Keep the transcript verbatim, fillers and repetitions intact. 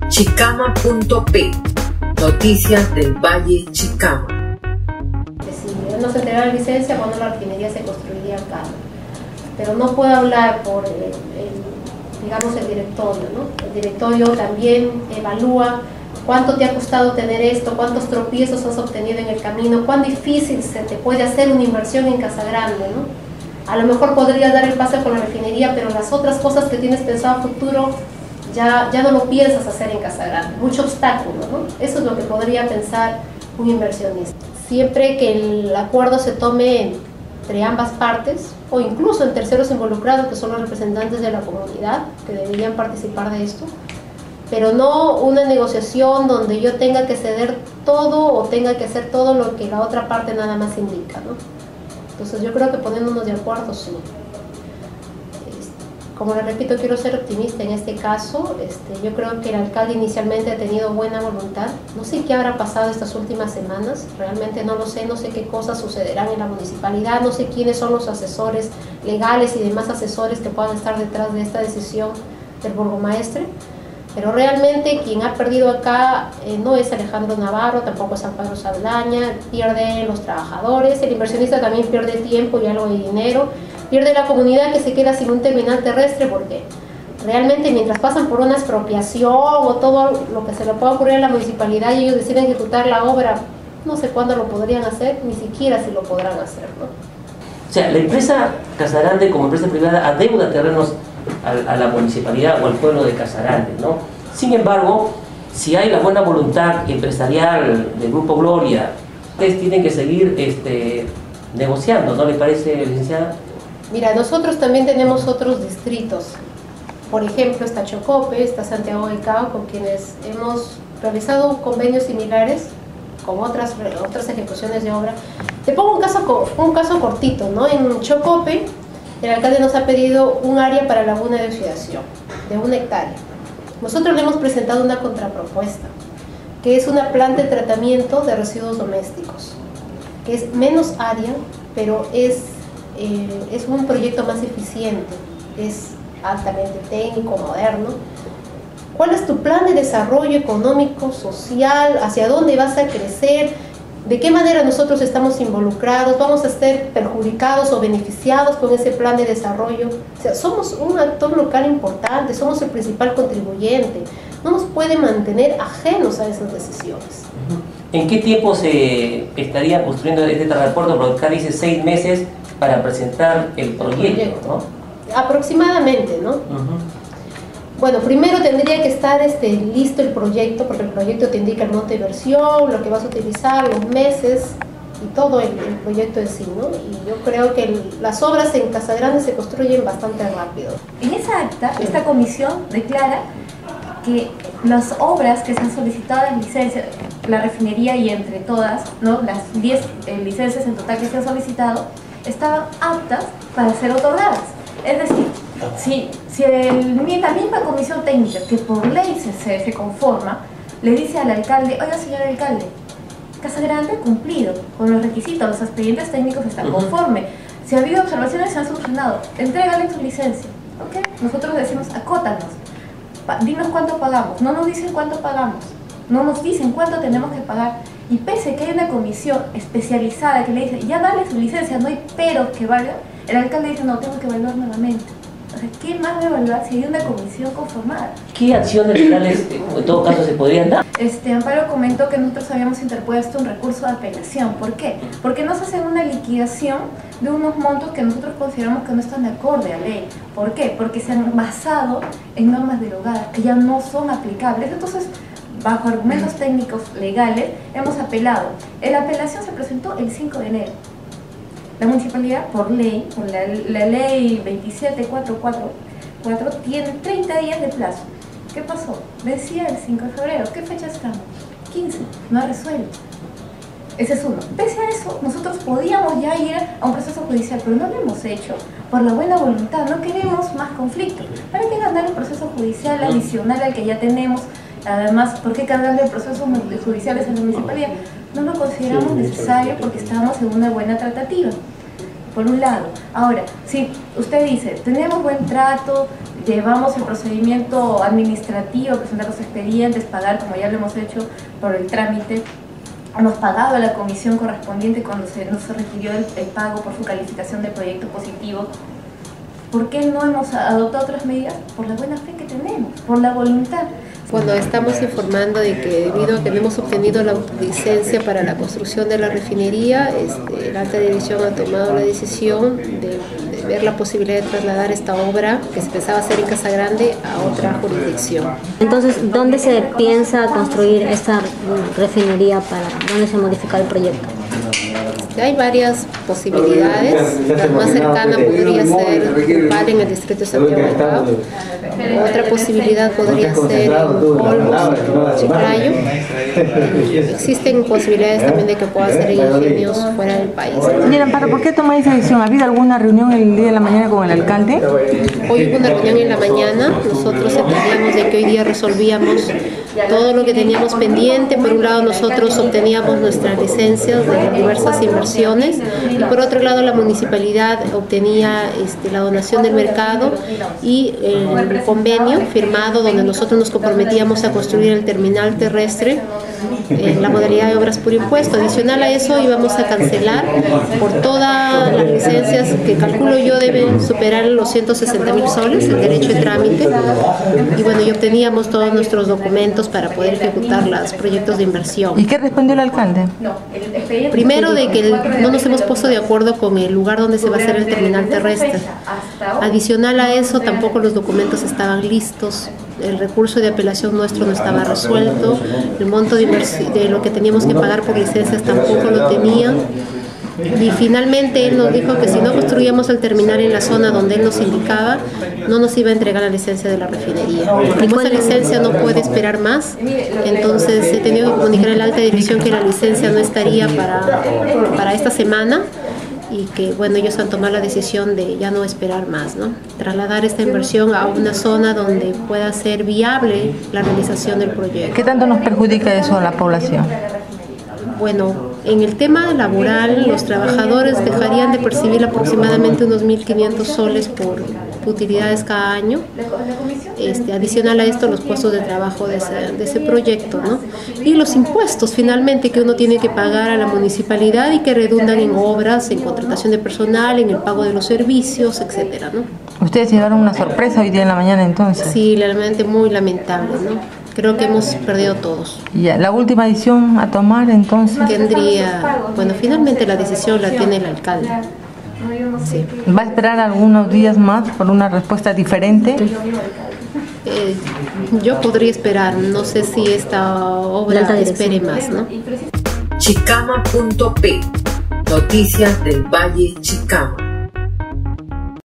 chicama punto p, noticias del Valle Chicama. Sí, no se entregará la licencia cuando la refinería se construiría acá, pero no puedo hablar por el, el, digamos el directorio, ¿no? El directorio también evalúa cuánto te ha costado tener esto, cuántos tropiezos has obtenido en el camino, cuán difícil se te puede hacer una inversión en Casa Grande, ¿no? A lo mejor podrías dar el pase con la refinería, pero las otras cosas que tienes pensado a futuro ya, ya no lo piensas hacer en Casa Grande. Mucho obstáculo, ¿no? Eso es lo que podría pensar un inversionista. Siempre que el acuerdo se tome entre ambas partes, o incluso en terceros involucrados, que son los representantes de la comunidad, que deberían participar de esto, pero no una negociación donde yo tenga que ceder todo o tenga que hacer todo lo que la otra parte nada más indica, ¿no? Entonces yo creo que poniéndonos de acuerdo, sí. Como les repito, quiero ser optimista en este caso. Este, yo creo que el alcalde inicialmente ha tenido buena voluntad. No sé qué habrá pasado estas últimas semanas, realmente no lo sé, no sé qué cosas sucederán en la municipalidad, no sé quiénes son los asesores legales y demás asesores que puedan estar detrás de esta decisión del burgomaestre. Pero realmente quien ha perdido acá eh, no es Alejandro Navarro, tampoco es San Pedro Saldaña, pierden los trabajadores, el inversionista también pierde tiempo y algo de dinero, pierde la comunidad que se queda sin un terminal terrestre, porque realmente mientras pasan por una expropiación o todo lo que se le pueda ocurrir a la municipalidad y ellos deciden ejecutar la obra, no sé cuándo lo podrían hacer, ni siquiera si lo podrán hacer, ¿no? O sea, la empresa Casa Grande como empresa privada adeuda terrenos a, a la municipalidad o al pueblo de Casa Grande, ¿no? Sin embargo, si hay la buena voluntad empresarial del Grupo Gloria, ustedes tienen que seguir este, negociando, ¿no le parece, licenciada? Mira, nosotros también tenemos otros distritos. Por ejemplo, está Chocope, está Santiago del Cabo, con quienes hemos realizado convenios similares con otras, otras ejecuciones de obra. Te pongo un caso, un caso cortito, ¿no? En Chocope, el alcalde nos ha pedido un área para laguna de oxidación, de una hectárea. Nosotros le hemos presentado una contrapropuesta, que es una planta de tratamiento de residuos domésticos, que es menos área, pero es, eh, es un proyecto más eficiente, es altamente técnico, moderno. ¿Cuál es tu plan de desarrollo económico, social? ¿Hacia dónde vas a crecer? ¿De qué manera nosotros estamos involucrados? ¿Vamos a ser perjudicados o beneficiados con ese plan de desarrollo? O sea, somos un actor local importante, somos el principal contribuyente. No nos puede mantener ajenos a esas decisiones. ¿En qué tiempo se estaría construyendo este transporte? Porque acá dice seis meses para presentar el proyecto, el proyecto. ¿no? Aproximadamente, ¿no? Uh-huh. Bueno, primero tendría que estar este, listo el proyecto, porque el proyecto te indica el monto de inversión, lo que vas a utilizar, los meses y todo el, el proyecto en sí, ¿no? Y yo creo que el, las obras en Casa Grande se construyen bastante rápido. En esa acta, esta comisión declara que las obras que se han solicitado en licencia, la refinería y entre todas, ¿no? Las diez eh, licencias en total que se han solicitado, estaban aptas para ser otorgadas. Es decir, si, si el, la misma comisión técnica que por ley se, se, se conforma, le dice al alcalde, oiga señor alcalde, Casa Grande ha cumplido con los requisitos, los expedientes técnicos están conformes, si ha habido observaciones se han solucionado, entrégale tu licencia, ¿ok? Nosotros decimos, acótanos, dinos cuánto pagamos, no nos dicen cuánto pagamos, no nos dicen cuánto tenemos que pagar, y pese que hay una comisión especializada que le dice, ya dale su licencia, no hay pero que valga, el alcalde dice, no, tengo que evaluar nuevamente. O sea, ¿qué más de evaluar si hay una comisión conformada? ¿Qué acciones legales en todo caso se podrían dar? Este, Amparo comentó que nosotros habíamos interpuesto un recurso de apelación. ¿Por qué? Porque nos hacen una liquidación de unos montos que nosotros consideramos que no están de acorde a ley. ¿Por qué? Porque se han basado en normas derogadas que ya no son aplicables. Entonces, bajo argumentos técnicos legales, hemos apelado. La apelación se presentó el cinco de enero. La municipalidad, por ley, por la, la ley veintisiete mil cuatrocientos cuarenta y cuatro, tiene treinta días de plazo. ¿Qué pasó? Decía el cinco de febrero. ¿Qué fecha estamos? quince. No ha resuelto. Ese es uno. Pese a eso, nosotros podíamos ya ir a un proceso judicial, pero no lo hemos hecho por la buena voluntad. No queremos más conflictos. ¿Para qué ganar un proceso judicial adicional al que ya tenemos? Además, ¿por qué cargarle procesos judiciales a la municipalidad? No lo consideramos necesario porque estamos en una buena tratativa, por un lado. Ahora, si usted dice, tenemos buen trato, llevamos el procedimiento administrativo, presentar los expedientes, pagar, como ya lo hemos hecho, por el trámite. Hemos pagado a la comisión correspondiente cuando se nos requirió el, el pago por su calificación de proyecto positivo. ¿Por qué no hemos adoptado otras medidas? Por la buena fe que tenemos, por la voluntad. Cuando estamos informando de que debido a que no hemos obtenido la licencia para la construcción de la refinería, este, la alta dirección ha tomado la decisión de, de ver la posibilidad de trasladar esta obra que se pensaba hacer en Casa Grande a otra jurisdicción. Entonces, ¿dónde se piensa construir esta refinería? ¿Para dónde se modifica el proyecto? Hay varias posibilidades. La más cercana podría ser Cupal, en el distrito de Santiago del Cabo. Otra posibilidad podría ser en Olmos, Chiclayo. Existen posibilidades también de que pueda ser en ingenios fuera del país. Señora Amparo, ¿por qué toma esa decisión? ¿Ha habido alguna reunión el día de la mañana con el alcalde? Hoy hubo una reunión en la mañana. Nosotros entendíamos de que hoy día resolvíamos todo lo que teníamos pendiente. Por un lado, nosotros obteníamos nuestras licencias de las diversas inversiones y por otro lado la municipalidad obtenía este, la donación del mercado y el convenio firmado donde nosotros nos comprometíamos a construir el terminal terrestre en la modalidad de obras por impuesto. Adicional a eso íbamos a cancelar por todas las licencias que calculo yo deben superar los ciento sesenta mil soles, el derecho de trámite, y bueno, y obteníamos todos nuestros documentos para poder ejecutar los proyectos de inversión. ¿Y qué respondió el alcalde? Primero, de que no nos hemos puesto de acuerdo con el lugar donde se va a hacer el terminal terrestre. Adicional a eso, tampoco los documentos estaban listos, el recurso de apelación nuestro no estaba resuelto, el monto de, de lo que teníamos que pagar por licencias tampoco lo tenían. Y finalmente él nos dijo que si no construíamos el terminal en la zona donde él nos indicaba, no nos iba a entregar la licencia de la refinería. Como esa licencia no puede esperar más, entonces he tenido que comunicar a la alta dirección que la licencia no estaría para, para esta semana y que bueno, ellos han tomado la decisión de ya no esperar más, ¿no? Trasladar esta inversión a una zona donde pueda ser viable la realización del proyecto. ¿Qué tanto nos perjudica eso a la población? Bueno, en el tema laboral, los trabajadores dejarían de percibir aproximadamente unos mil quinientos soles por utilidades cada año. Este, adicional a esto, los puestos de trabajo de ese, de ese proyecto, ¿no? Y los impuestos, finalmente, que uno tiene que pagar a la municipalidad y que redundan en obras, en contratación de personal, en el pago de los servicios, etcétera, ¿no? ¿Ustedes llevaron una sorpresa hoy día en la mañana entonces? Sí, realmente muy lamentable, ¿no? Creo que hemos perdido todos. Ya, la última decisión a tomar entonces. Tendría, bueno, finalmente la decisión la tiene el alcalde. Sí. ¿Va a esperar algunos días más por una respuesta diferente? Eh, yo podría esperar, no sé si esta obra espere más, ¿no? Chicama punto p, noticias del Valle Chicama.